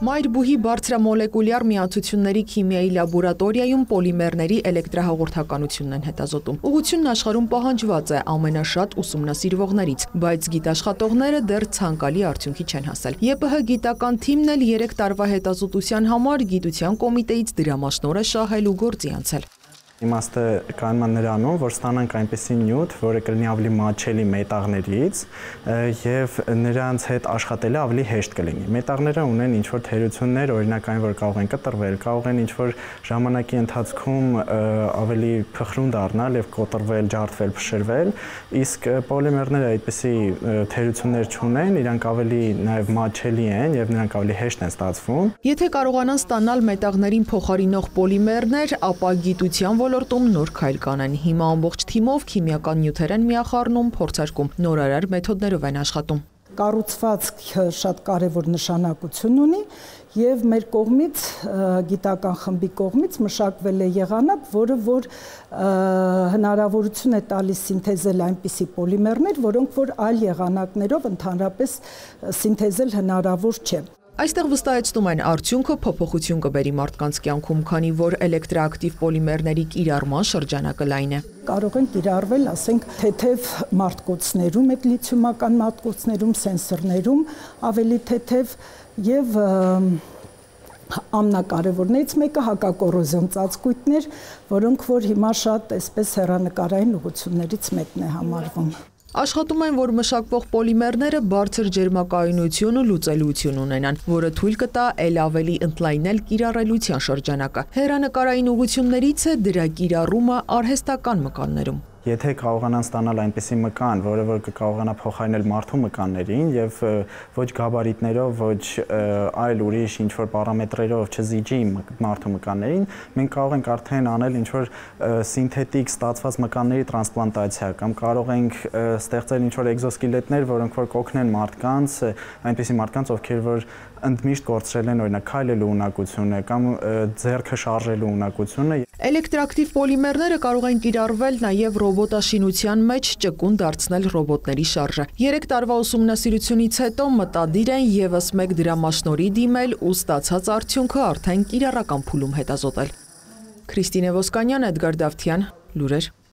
Մայրբուհի բարձրամոլեկուլյար միացությունների քիմիայի լաբորատորիայում պոլիմերների էլեկտրահաղորդականությունն են հետազոտում։ Ուղղությունն աշխարհում պահանջված է ամենաշատ ուսումնասիրվողներից, բայց գիտաշխատողները դեռ ցանկալի արդյունքի չեն հասել։ ԵՊՀ գիտական թիմն էլ 3 տարվա հետազոտության համար գիտության կոմիտեից դրամաշնորհ է շահել ու գործի անցել։ Իմաստը կանոնը նրանում, որ ստանանք այնպիսի նյութ, որը կլինի ավելի մատչելի մետաղներից եւ նրանց հետ աշխատելը ավելի հեշտ կլինի։ Մետաղները ունեն ինչ-որ թերություններ, օրինակ այն, որ կարող են կտրվել, կարող են ինչ-որ ժամանակի ընթացքում ավելի փխրուն դառնալ եւ կոտրվել, ջարդվել, փշրվել, իսկ պոլիմերները այդպիսի թերություններ չունեն, իրանք ավելի նաեւ մատչելի են եւ նրանք ավելի հեշտ են ստացվում։ Եթե կարողանան ստանալ մետաղներին փոխարինող պոլիմերներ, ապա գիտության ոլորտում նոր քայլ կանեն։ Հիմա ամբողջ թիմով քիմիական նյութեր են միախառնում, փորձարկում, նորարար մեթոդներով են աշխատում։ Կառուցվածքը շատ կարևոր նշանակություն ունի եւ մեր կողմից գիտական խմբի կողմից մշակվել է եղանակ, որը հնարավորություն է տալիս սինթեզել այնպիսի պոլիմերներ, որոնք որ այլ եղանակներով ընդհանրապես սինթեզել հնարավոր չէ։ Այստեղ վստահեցնում են, արդյունքը փոփոխություն կբերի մարդկանց կյանքում, քանի որ էլեկտրոակտիվ պոլիմերների կիրառման շրջանակը լայն է։ Կարող են կիրառվել, ասենք, թեթև մարտկոցներում, այդ լիթիումական մարտկոցներում, սենսորներում, ավելի թեթև եւ ամենակարևորներից մեկը հակակոռոզիոն ծածկույթներ, որոնք որ հիմա շատ այսպես հեռանկարային ուղղություններից մեկն է համարվում։ Աշխատում են, որ մշակվող պոլիմերները բարձր ջերմակայունություն ու լուծելիություն ունենան, որը թույլ կտա էլ ավելի ընդլայնել կիրառելիության շրջանակը։ Հեռանկարային ուղղություններից է դրա կիրառումը արհեստական մկաններում։ Եթե կարողանան ստանալ այնպիսի մկան, որը որ կկարողանա փոխարինել մարդու մկաններին եւ ոչ գաբարիտներով, ոչ այլ ուրիշ ինչ-որ պարամետրերով չզիջի մարդու մկաններին, մենք կարող ենք արդեն անել ինչ-որ սինթետիկ ստացված մկանների տրանսպլանտացիա կամ կարող ենք ստեղծել ինչ-որ էկզոսկելետներ, որոնք որ կօգնեն մարդկանց, այնպիսի մարդկանց, ովքեր որ ընդմիշտ կորցրել են օրինակ քայլելու ունակությունը կամ ձեռքը շարժելու ունակությունը։ Էլեկտրոակտիվ պոլիմերները կարող են կիրառվել նաև ռոբոտաշինության մեջ ճկուն դարձնել ռոբոտների շարժը։ 3 տարվա ուսումնասիրությունից հետո մտադիր են եւս մեկ դրամաշնորհի դիմել ու ստացած արդյունքը արդեն կիրառական փուլում հետազոտել։ Քրիստինե Ոսկանյան, Էդգար Դավթյան, լուրեր։